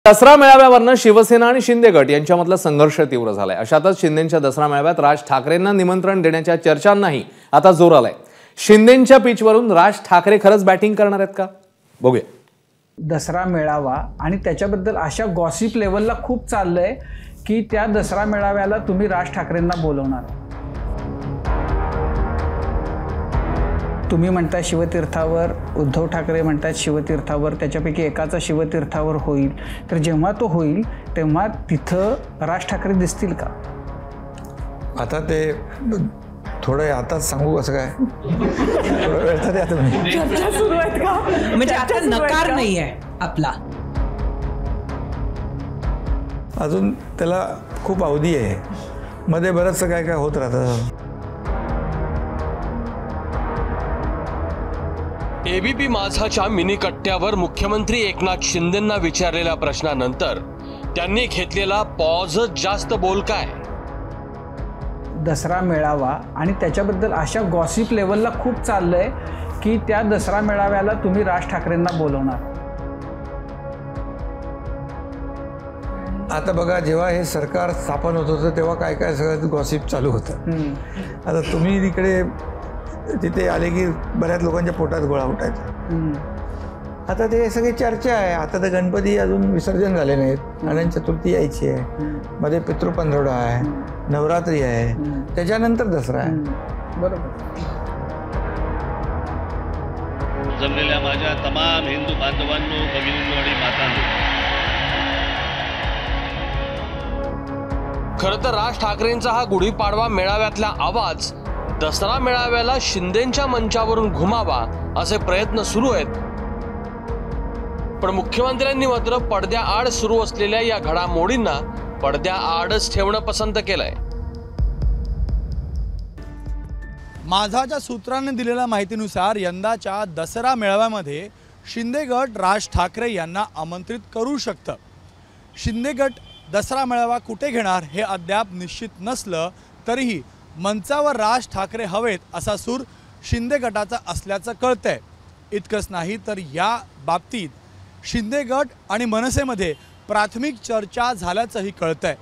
दसरा मेळाव्यावरनं शिवसेना आणि शिंदे गट यांच्यामधला संघर्ष तीव्र झालाय। अशातच शिंदेंच्या दसरा मेळाव्यात राज ठाकरेंना निमंत्रण देण्याच्या चर्चांनाही आता जोर आलाय। शिंदेंच्या पिचवरून राज ठाकरे खरंच बॅटिंग करणार आहेत का बघूया। दसरा मेळावा आणि त्याच्याबद्दल अशा गॉसिप लेवलला खूप चाललंय की त्या दसरा मेळाव्याला तुम्ही राज ठाकरेंना बोलवणार। तुम्ही म्हणताय शिवतीर्थावर, उद्धव ठाकरे म्हणतात शिवतीर्थावर, त्याच्यापैकी एकाचा शिवतीर्थावर होईल। तर जेव्हा तो होईल तेव्हा तिथं राज ठाकरे दिसतील का? आता ते थोडं आता सांगू कसं काय थोडं वेळ तरी आता सुरू आहेत का? म्हणजे आता नकार नाही आहे आपला, अजून त्याला खूप अवधी आहे, मध्ये बरंचसं काय काय होत राहतं। एबीपी माझाच्या मिनी कट्ट्यावर मुख्यमंत्री एकनाथ शिंदेंना विचारलेल्या प्रश्नानंतर त्यांनी घेतलेला पॉज जास्त बोलका आहे। दसरा मेळावा आणि त्याच्याबद्दल अशा गॉसिप लेवलला खूप चाललंय की त्या दसरा मेळाव्याला तुम्ही राज ठाकरेंना बोलवणार। आता बघा, जेव्हा हे सरकार स्थापन होत होतं तेव्हा काय काय सगळं गॉसिप चालू होतं। आता तुम्ही तिथे आले की बऱ्याच लोकांच्या पोटात गोळा उठायचा। आता ते सगळी चर्चा आहे। आता तर गणपती अजून विसर्जन झाले नाहीत, अनंत चतुर्थी यायची आहे, मध्ये पितृपंधरवडा आहे, नवरात्री आहे, त्याच्यानंतर दसरा आहे। बरोबर। जमलेल्या माझ्या तमाम हिंदू बांधवांनो, भगिनींनो आणि मातांनो, खरं तर राज ठाकरेंचा हा गुढीपाडवा मेळाव्यातला आवाज दसरा मेळाव्याला शिंदेंच्या मंचावरून घुमावा असे प्रयत्न सुरू आहेत, पण मुख्यमंत्र्यांनी मात्र पडद्याआड सुरू असलेल्या या घडामोडींना पडद्याआडच ठेवणं पसंत केलंय। माझाच्या सूत्रांनी दिलेल्या माहितीनुसार यंदाच्या दसरा मेळाव्यामध्ये शिंदे गट राज ठाकरे यांना आमंत्रित करू शकतं। शिंदे गट दसरा मेळावा कुठे घेणार हे अद्याप निश्चित नसलं तरीही मंचावर राज ठाकरे हवेत असा सूर शिंदे गटाचा असल्याचं कळतंय। इतकंच नाही तर या बाबतीत शिंदे गट आणि मनसेमध्ये प्राथमिक चर्चा झाल्याचंही कळतंय।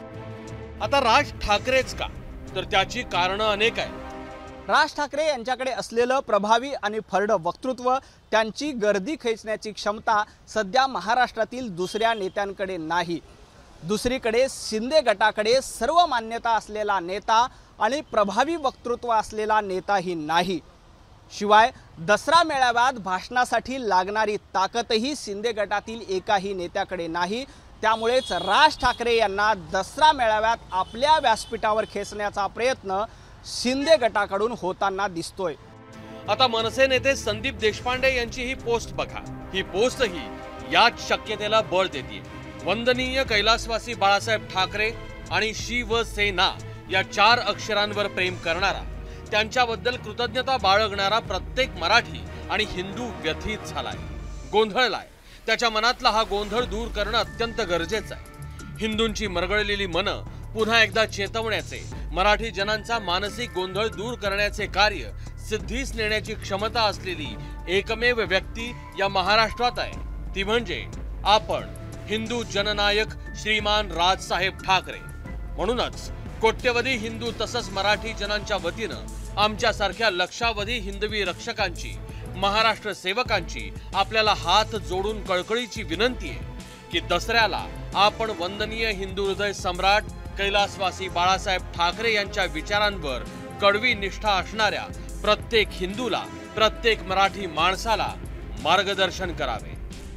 आता राज ठाकरेच का, तर त्याची कारणं अनेक आहेत। राज ठाकरे यांच्याकडे असलेलं प्रभावी आणि फरड वक्तृत्व, त्यांची गर्दी खेचण्याची क्षमता सध्या महाराष्ट्रातील दुसऱ्या नेत्यांकडे नाही। दुसरीकडे शिंदे गटाकडे सर्व मान्यता असलेला नेता आणि प्रभावी वक्तृत्व असलेला नेताही नाही। शिवाय दसरा मेळाव्यात भाषणासाठी लागणारी ताकदही शिंदे गटातील एकाही नेत्याकडे नाही। त्यामुळेच राज ठाकरे यांना दसरा मेळाव्यात आपल्या व्यासपीठावर खेचण्याचा प्रयत्न शिंदे गटाकडून होताना दिसतोय। आता मनसे नेते संदीप देशपांडे यांची ही पोस्ट बघा। ही पोस्टही याच शक्यतेला बळ देते। वंदनीय कैलासवासी बाळासाहेब ठाकरे आणि शिवसेना या 4 अक्षरांवर प्रेम करणारा, त्यांच्याबद्दल कृतज्ञता बाळगणारा प्रत्येक मराठी आणि हिंदू व्यथित झालाय, गोंधळलाय। त्याच्या मनातला हा गोंधळ दूर करणं अत्यंत गरजेचं आहे। हिंदूंची मरगळलेली मनं पुन्हा एकदा चेतवण्याचे, मराठी जनांचा मानसिक गोंधळ दूर करण्याचे कार्य सिद्धीस नेण्याची क्षमता असलेली एकमेव व्यक्ती या महाराष्ट्रात आहे, ती म्हणजे आपण हिंदू जननायक श्रीमान राजसाहेब ठाकरे। म्हणूनच कोट्यवधी हिंदू तसंच मराठी जनांच्या वतीनं आमच्यासारख्या लक्षावधी हिंदवी रक्षकांची, महाराष्ट्र सेवकांची आपल्याला हात जोडून कळकळीची विनंती आहे की दसऱ्याला आपण वंदनीय हिंदू हृदय सम्राट कैलासवासी बाळासाहेब ठाकरे यांच्या विचारांवर कडवी निष्ठा असणाऱ्या प्रत्येक हिंदूला, प्रत्येक मराठी माणसाला मार्गदर्शन करावे।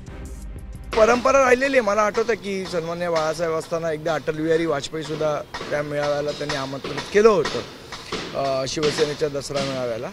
परंपरा राहिलेली आहे। मला आठवतं की सन्मान्य बाळासाहेब असताना एकदा अटल बिहारी वाजपेयी सुद्धा त्या मेळाव्याला त्यांनी आमंत्रित केलं होतं, शिवसेनेच्या दसरा मेळाव्याला।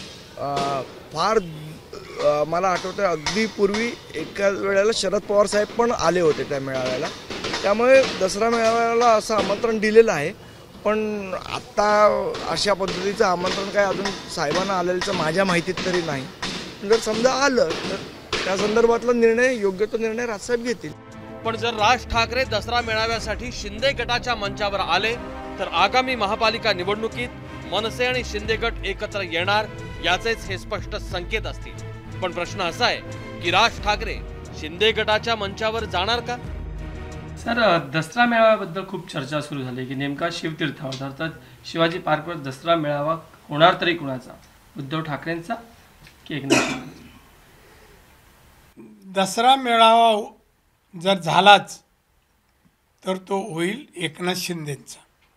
फार मला आठवतं अगदी पूर्वी एका वेळेला शरद पवार साहेब पण आले होते त्या मेळाव्याला। त्यामुळे दसरा मेळाव्याला असं आमंत्रण दिलेलं आहे, पण आत्ता अशा पद्धतीचं आमंत्रण काय अजून साहेबांना आलेलं माझ्या माहितीत तरी नाही। जर समजा आलं तर त्या संदर्भातला निर्णय, योग्य तो निर्णय राजसाहेब घेतील। पण जर राज ठाकरे दसरा मेळाव्यासाठी शिंदे गटाच्या मंचावर आले तर आगामी महापालिका निवडणुकीत मनसे आणि शिंदे गट एकत्र येणार याचेच हे स्पष्ट संकेत असतील। पण प्रश्न असा आहे की राज ठाकरे शिंदे गटाच्या मंचावर जाणार का? सर, दसरा मेळाव्याबद्दल खूप चर्चा सुरू झाली की नेमका शिवतीर्थावर अर्थात शिवाजी पार्कवर दसरा मेळावा होणार तरी कुणाचा, उद्धव ठाकरेंचा की एकनाथ शिंदेचा? दसरा मेळावा जर झालाच तर तो होईल एकनाथ शिंदेंचा.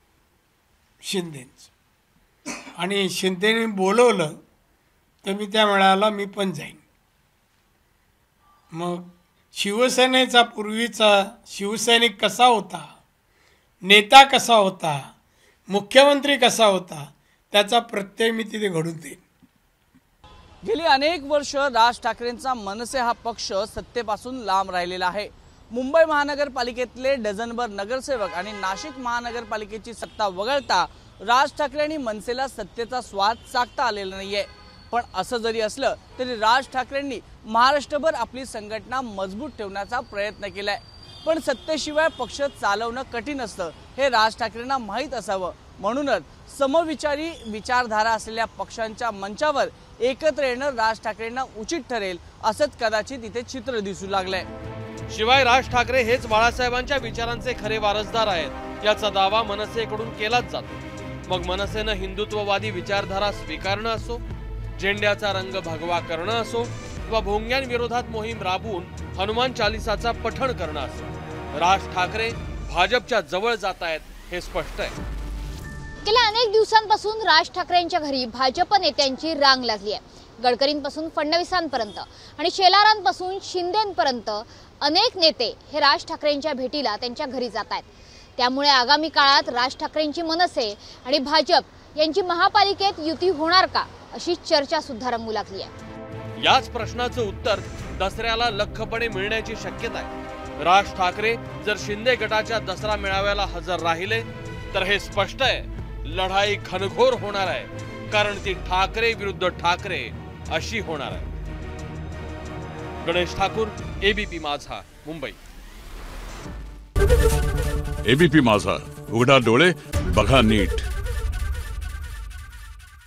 आणि शिंदेने बोलवलं तर मी त्या मेळाव्याला मी पण जाईन. मग शिवसेनेचा पूर्वीचा शिवसैनिक कसा होता, नेता कसा होता, मुख्यमंत्री कसा होता, त्याचा प्रत्यय मी तिथे घडून देईन. गेली अनेक वर्ष राज ठाकरेंचा मनसे हा पक्ष सत्तेपासून लांब राहिलेला आहे. मुंबई महानगरपालिकेतले डझनभर नगरसेवक आणि नाशिक महानगरपालिकेची सत्ता वगळता राज ठाकरे आणि मनसेला सत्तेचा स्वाद चाखता आलेला नाहीये. पण असं जरी असलं तरी राज ठाकरेंनी महाराष्ट्रभर आपली संघटना मजबूत ठेवण्याचा प्रयत्न केलाय. पण सत्तेशिवाय पक्ष चालवणं कठीण असतं हे राज ठाकरेंना माहीत असावं. म्हणूनच समविचारी विचारधारा असलेल्या पक्षांच्या मंचावर एकत्र येणं राज ठाकरेंना उचित ठरेल असंच कदाचित इथे चित्र दिसू लागलंय. शिवाय राज ठाकरे हेच बाळासाहेबांच्या विचारांचे खरे वारसदार आहेत याचा दावा मनसेकडून केलाच जातो. मग मनसेनं हिंदुत्ववादी विचारधारा स्वीकारणं असो, झेंड्याचा रंग भगवा करणं असो किंवा भोंग्यांविरोधात मोहीम राबवून हनुमान चालिसाचा पठण करणं असो, राज ठाकरे भाजपच्या जवळ जात आहेत हे स्पष्ट आहे. गेल्या अनेक दिवसांपासून राज ठाकरेंच्या घरी भाजप नेत्यांची रांग लागली आहे. गडकरींपासून फडणवीसांपर्यंत आणि शेलारांपासून शिंदेंपर्यंत अनेक नेते हे राज ठाकरेंच्या भेटीला त्यांच्या घरी जात आहेत. त्यामुळे आगामी काळात राज ठाकरेंची मनसे आणि भाजप यांची महापालिकेत युती होणार का अशी चर्चा सुद्धा रंगू लागली आहे. याच प्रश्नाचं उत्तर दसऱ्याला लख्खपणे मिळण्याची शक्यता आहे. राज ठाकरे जर शिंदे गटाच्या दसरा मेळाव्याला हजर राहिले तर हे स्पष्ट आहे, लढाई घनघोर होणार आहे. कारण ती ठाकरे विरुद्ध ठाकरे अशी होणार आहे. गणेश ठाकूर, एबीपी माझा, मुंबई. एबीपी माझा, उघडा डोळे बघा नीट.